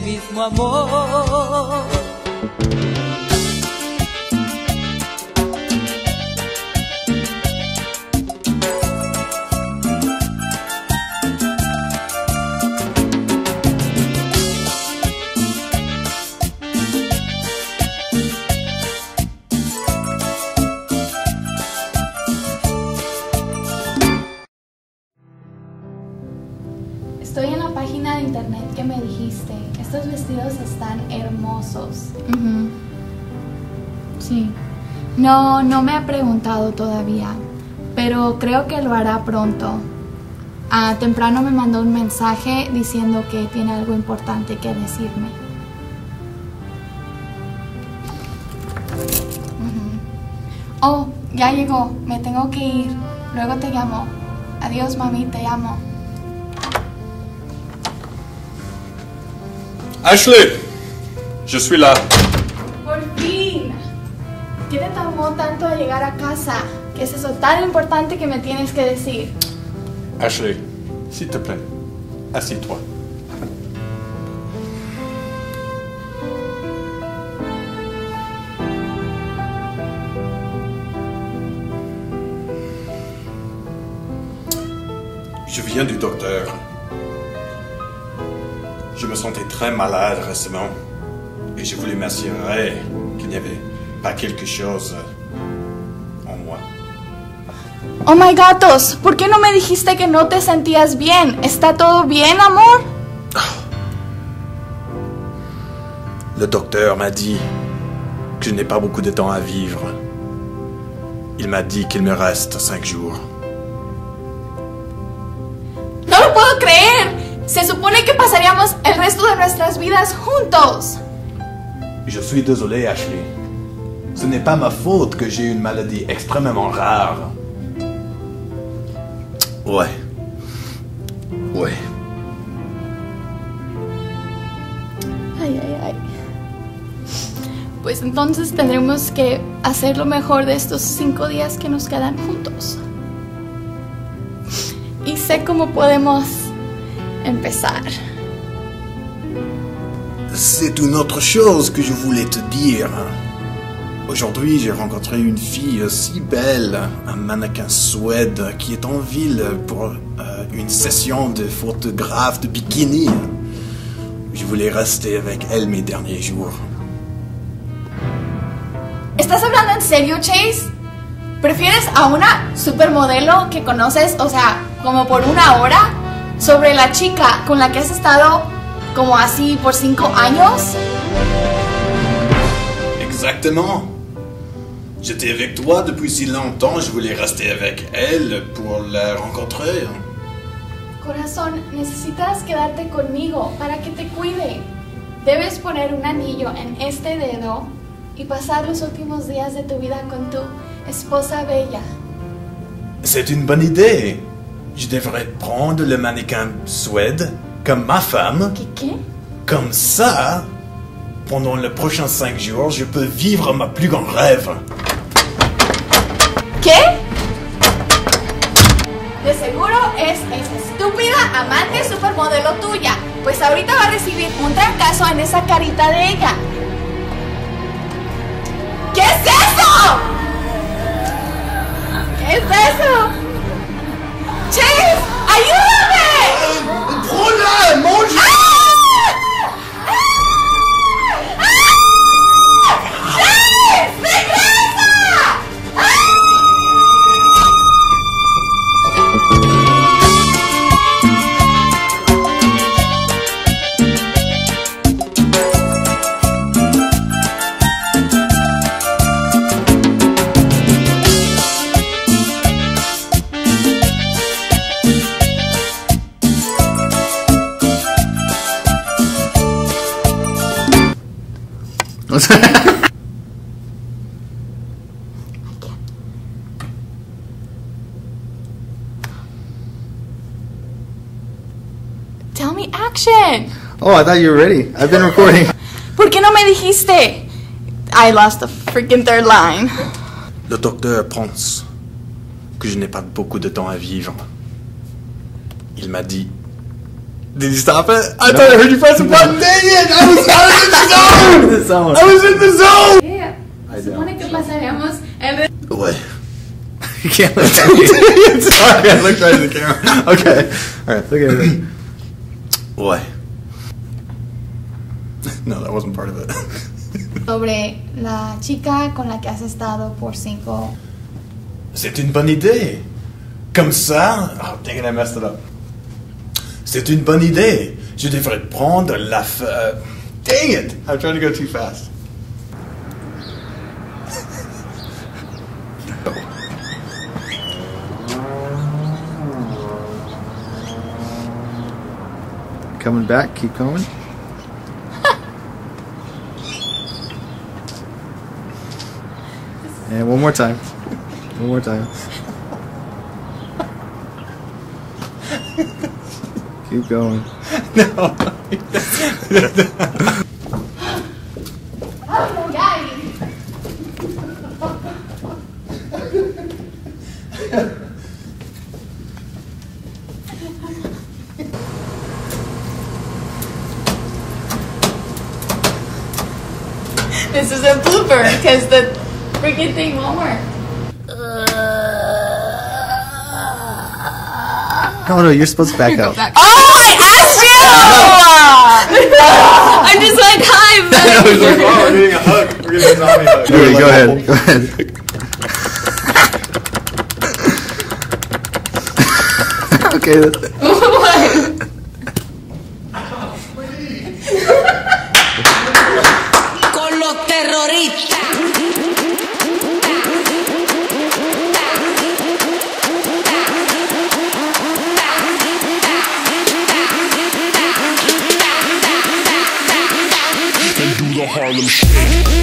mismo amor. Estoy en la página de internet que me dijiste. Estos vestidos están hermosos. Sí. No me ha preguntado todavía, pero creo que lo hará pronto. Temprano me mandó un mensaje diciendo que tiene algo importante que decirme. Oh, ya llegó. Me tengo que ir. Luego te llamo. Adiós, mami, te amo. Ashley, je suis là. ¡Por fin! ¿Qué te tomó tanto a llegar a casa? ¿Qué es eso tan importante que me tienes que decir? Ashley, s'il te plaît, assieds-toi. Je viens du docteur. Je me sentais très malade récemment et je voulais m'assurer qu'il n'y avait pas quelque chose en moi. Oh my gatos, ¿por qué no me dijiste que no te sentías bien? ¿Está todo bien, amor? Le docteur m'a dit que je n'ai pas beaucoup de temps à vivre. Il m'a dit qu'il me reste 5 jours. ¡No lo puedo creer! Se supone que pasaríamos el resto de nuestras vidas juntos. Je suis désolé, Ashley. Ce n'est pas ma faute que j'ai une maladie extrêmement rare. Ouais. Ay. Pues entonces tendremos que hacer lo mejor de estos 5 días que nos quedan juntos. Y sé cómo podemos empezar. C'est une autre chose que je voulais te dire. Aujourd'hui, j'ai rencontré une fille si belle, un mannequin suède qui est en ville pour une session de photographe de bikini. Je voulais rester avec elle mes derniers jours. ¿Estás hablando en serio, Chase? ¿Prefieres a una supermodelo que conoces, o sea, como por 1 hora, sobre la chica con la que has estado como así por 5 años? Exactement. J'étais avec toi depuis si longtemps, je voulais rester avec elle pour la rencontrer. Corazón, necesitas quedarte conmigo para que te cuide. Debes poner un anillo en este dedo y pasar los últimos días de tu vida con tu esposa bella. C'est une bonne idée. Je devrais prendre le mannequin suède comme ma femme. ¿Qué? Comme ça, pendant les prochains 5 jours, je peux vivre ma plus grand rêve. ¿Qué? De seguro es esa estúpida amante supermodelo tuya, pues ahorita va a recibir un trancazo en esa carita de ella. ¿Qué es eso? ¿Qué es eso? ¡Chase! ¡Ayúdame! Prends-la, mange! Tell me action. Oh, I thought you were ready. I've been recording. ¿Por qué no me dijiste? I lost the freaking third line. Le docteur pense que je n'ai pas beaucoup de temps à vivre. Il m'a dit Did you stop it? I thought I heard you press the button. Dang it! I was in the zone. I was in the zone. Yeah. Supone que pasaríamos el... What? You can't look at me. Sorry, I looked right at the camera. Okay. All right. Look at it. What? No, that wasn't part of it. sobre la chica con la que has estado por 5. C'est une bonne idée. Comme ça... Oh, dang it, I messed it up. C'est une bonne idée. Je devrais prendre la... Dang it! I'm trying to go too fast. Coming back, keep going. And one more time. One more time. Keep going. No. This is a blooper because the freaking thing won't work. No, you're supposed to back up. Oh, I asked you! I'm just like, hi, I was like, oh, we're getting a hug. We're getting a zombie hug. Okay, go ahead. Go ahead. Okay. What? Con los terroristas. And do the Harlem Shake.